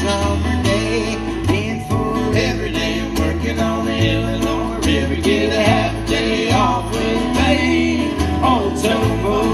summer day. In for every day, working on the Illinois River. Get a half day off with pay. Old towboat